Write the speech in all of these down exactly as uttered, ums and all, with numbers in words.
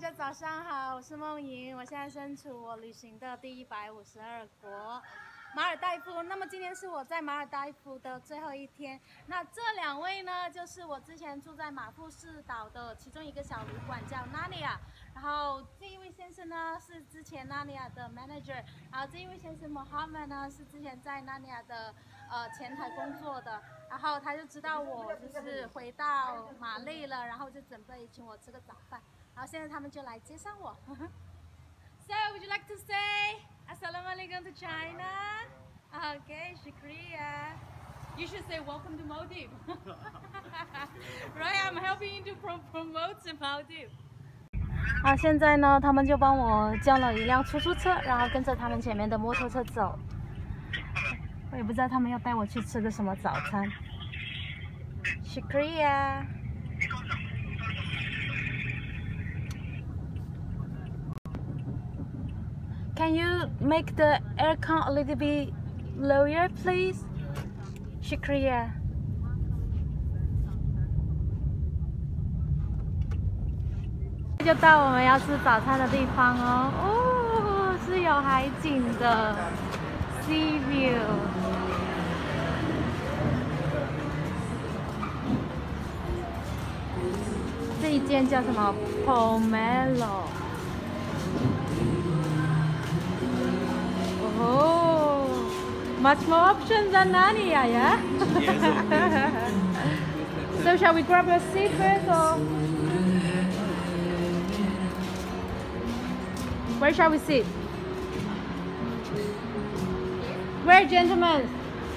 家早上好，我是梦莹，我现在身处我旅行的第一百五十二国马尔代夫。那么今天是我在马尔代夫的最后一天。那这两位呢，就是我之前住在马富士岛的其中一个小旅馆，叫 Nania。然后这一位先生呢，是之前 Nania 的 manager。然后这一位先生 Mohammed 呢，是之前在 Nania 的呃前台工作的。然后他就知道我就是回到马累了，然后就准备请我吃个早饭。然后现在他们就来接上我。So, would you like to say Assalamualaikum to China? Okay, Shukriya. You should say welcome to Maldives. Right, I'm helping you to pro promote the Maldives. 好，现在呢，他们就帮我叫了一辆出租车，然后跟着他们前面的摩托车走。我也不知道他们要带我去吃个什么早餐。Shukriya. Can you make the aircon a little bit lower, please? Shukriya. 就到我们要吃早餐的地方哦。哦，是有海景的 sea view。这一间叫什么 Pomelo。 Oh, much more options than Nania, yeah? So shall we grab a seat first or? Where shall we sit? Where, gentlemen?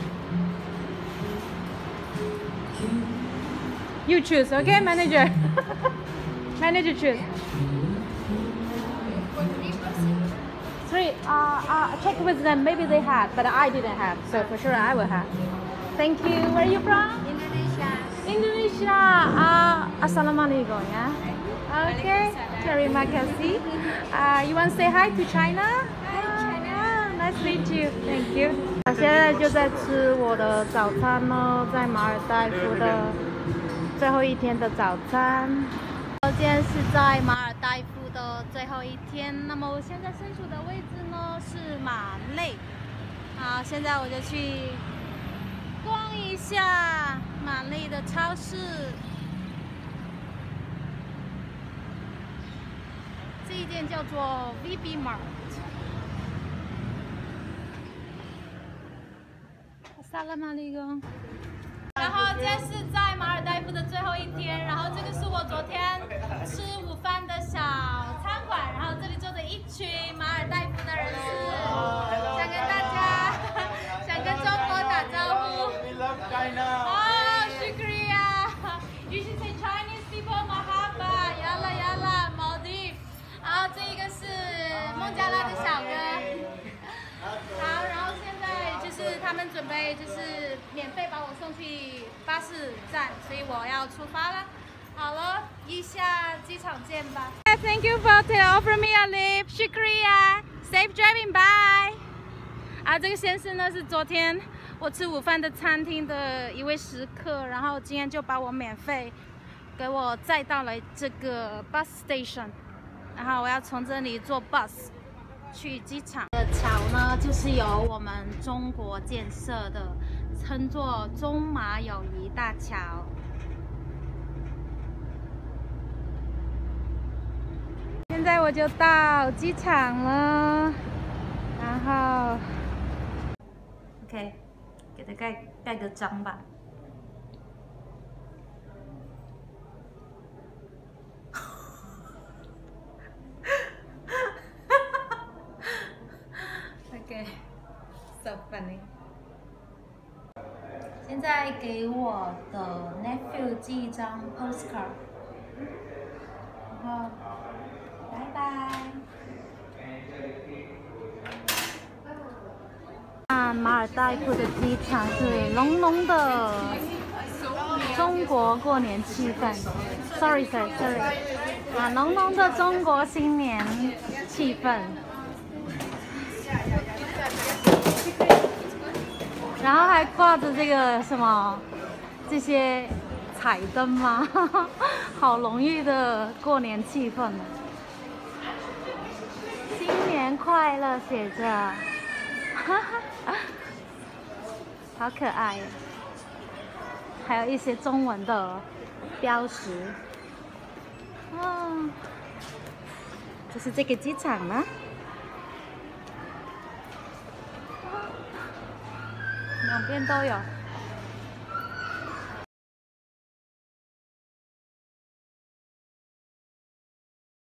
You choose, okay, manager? Manager choose. Three. Uh, uh, check with them. Maybe they had, but I didn't have. So for sure I will have. Thank you. Where are you from? Indonesia. Indonesia. Uh, Assalamualaikum. Yeah. Okay. Terima kasih. Uh, you want to say hi to China? Hi, China. Nice to meet you. Thank you. 我现在就在吃我的早餐呢，在马尔代夫的最后一天的早餐。今天是在马尔代夫的最后一天，那么我现在身处的位置呢是马累。好，现在我就去逛一下马累的超市。这一店叫做 V B Mart。Assalamualaikum。然后今天是在马尔代夫的最后一天，然后这个是我昨天吃午饭的小餐馆，然后这里坐着一群马尔代夫的人士，想跟大家，想跟中国打招呼。哦 ，Shukriya. You should say Chinese people Mahaba. Yalla yalla Maldives. 然后这一个是孟加拉的小哥。好，然后现在就是他们准备就是免费把我送去巴士站，所以我要出发了。好了，一下机场见吧。Thank you for offering me a lift. Shukriya. Safe driving. Bye. 啊，这个先生呢是昨天我吃午饭的餐厅的一位食客，然后今天就把我免费给我载到了这个 bus station， 然后我要从这里坐 bus。 去机场的桥呢，就是由我们中国建设的，称作中马友谊大桥。现在我就到机场了，然后 ，OK， 给它盖盖个章吧。So funny. 现在给我的 nephew 寄一张 postcard， 然后拜拜。看马尔代夫的机场是浓浓的中国过年气氛。Sorry, sir, sorry. 啊，浓浓的中国新年气氛。 然后还挂着这个什么这些彩灯吗？好浓郁的过年气氛。 新年快乐写着，哈哈，好可爱呀！还有一些中文的标识。哦，这是这个机场吗？两边都有。